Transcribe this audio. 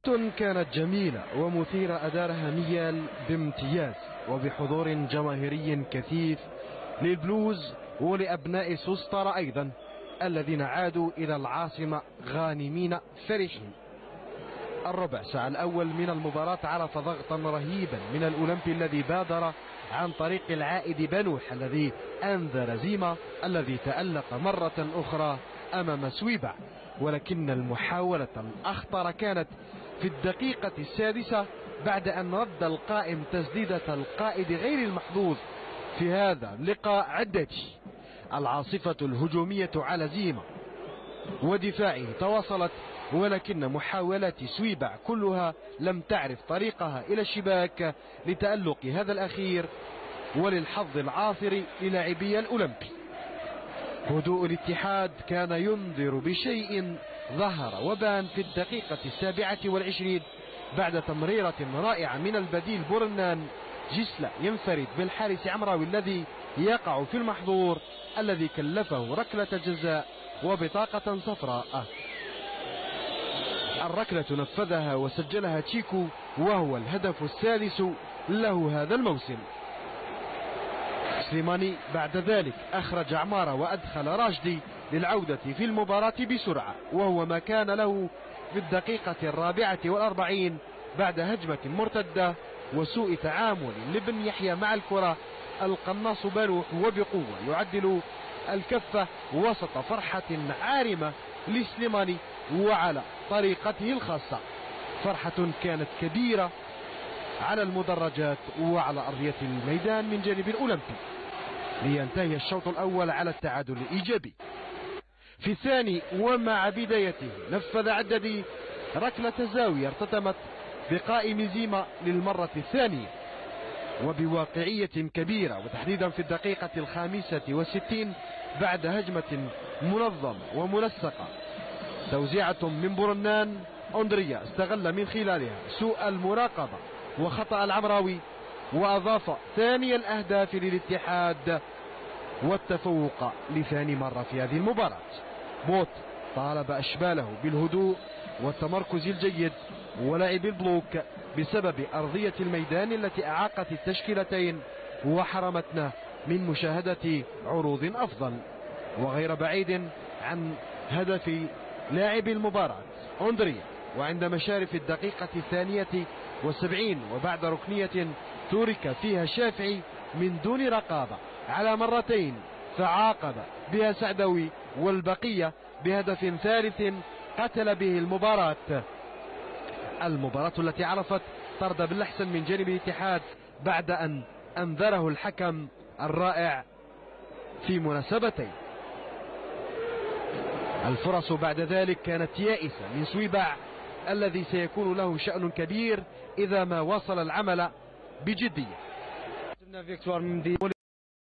مباراة كانت جميلة ومثيرة أدارها ميال بامتياز وبحضور جماهيري كثيف للبلوز ولأبناء سوسترا أيضا الذين عادوا إلى العاصمة غانمين فرحين. الربع ساعة الأول من المباراة عرف ضغطا رهيبا من الأولمبي الذي بادر عن طريق العائد بنوح الذي أنذر زيما الذي تألق مرة أخرى أمام سويبع، ولكن المحاولة الأخطر كانت في الدقيقة السادسة بعد أن رد القائم تسديدة القائد غير المحظوظ في هذا اللقاء عدتي. العاصفة الهجومية على زيما ودفاعه تواصلت، ولكن محاولات سويبع كلها لم تعرف طريقها إلى الشباك لتألق هذا الأخير وللحظ العاثر للاعبي الأولمبي. هدوء الاتحاد كان ينذر بشيء ظهر وبان في الدقيقة 27 بعد تمريرة رائعة من البديل بورنان. جسلا ينفرد بالحارس عمراوي الذي يقع في المحظور الذي كلفه ركلة جزاء وبطاقة صفراء. الركلة نفذها وسجلها تشيكو وهو الهدف السادس له هذا الموسم. سليماني بعد ذلك أخرج عمارة وأدخل راشدي للعودة في المباراة بسرعة، وهو ما كان له في الدقيقة 44 بعد هجمة مرتدة وسوء تعامل لابن يحيى مع الكرة. القناص بنوح وبقوة يعدل الكفة وسط فرحة عارمة لسليماني وعلى طريقته الخاصة. فرحة كانت كبيرة على المدرجات وعلى أرضية الميدان من جانب الأولمبي، لينتهي الشوط الأول على التعادل الإيجابي. في الثاني ومع بدايته نفذ عددي ركلة زاوية ارتتمت بقائم زيما للمرة الثانية وبواقعية كبيرة، وتحديدا في الدقيقة 65 بعد هجمة منظمة ومنسقة. توزيعة من برنان، أندريا استغل من خلالها سوء المراقبة وخطأ العمراوي وأضاف ثاني الأهداف للاتحاد والتفوق لثاني مرة في هذه المباراة. بوت طالب أشباله بالهدوء والتمركز الجيد ولعب البلوك بسبب أرضية الميدان التي أعاقت التشكيلتين وحرمتنا من مشاهدة عروض أفضل. وغير بعيد عن هدف لاعب المباراة أندريا، وعند مشارف الدقيقة 72 وبعد ركنية ترك فيها الشافعي من دون رقابة على مرتين فعاقب بها سعدوي، والبقية بهدف ثالث قتل به المباراة التي عرفت طرد بالأحسن من جانب الاتحاد بعد أن أنذره الحكم الرائع في مناسبتين. الفرص بعد ذلك كانت يائسة من سويبع الذي سيكون له شأن كبير إذا ما واصل العمل بجدية.